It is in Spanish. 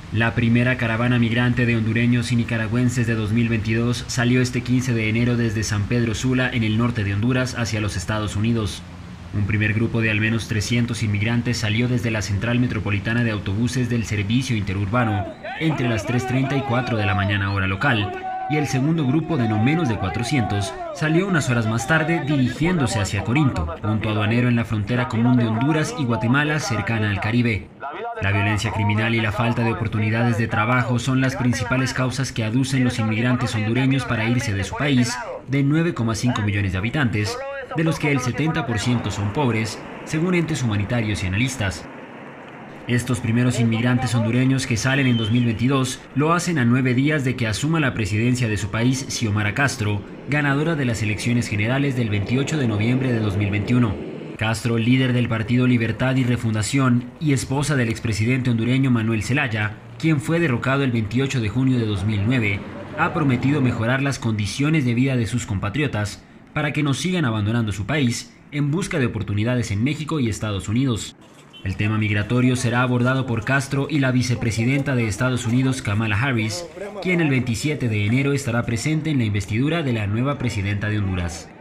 La primera caravana migrante de hondureños y nicaragüenses de 2022 salió este 15 de enero desde San Pedro Sula, en el norte de Honduras, hacia los Estados Unidos. Un primer grupo de al menos 300 inmigrantes salió desde la central metropolitana de autobuses del servicio interurbano entre las 3:30 y 4 de la mañana hora local, y el segundo grupo, de no menos de 400, salió unas horas más tarde dirigiéndose hacia Corinto, punto aduanero en la frontera común de Honduras y Guatemala, cercana al Caribe. La violencia criminal y la falta de oportunidades de trabajo son las principales causas que aducen los inmigrantes hondureños para irse de su país, de 9,5 millones de habitantes, de los que el 70% son pobres, según entes humanitarios y analistas. Estos primeros inmigrantes hondureños que salen en 2022 lo hacen a 9 días de que asuma la presidencia de su país Xiomara Castro, ganadora de las elecciones generales del 28 de noviembre de 2021. Castro, líder del Partido Libertad y Refundación y esposa del expresidente hondureño Manuel Zelaya, quien fue derrocado el 28 de junio de 2009, ha prometido mejorar las condiciones de vida de sus compatriotas para que no sigan abandonando su país en busca de oportunidades en México y Estados Unidos. El tema migratorio será abordado por Castro y la vicepresidenta de Estados Unidos, Kamala Harris, quien el 27 de enero estará presente en la investidura de la nueva presidenta de Honduras.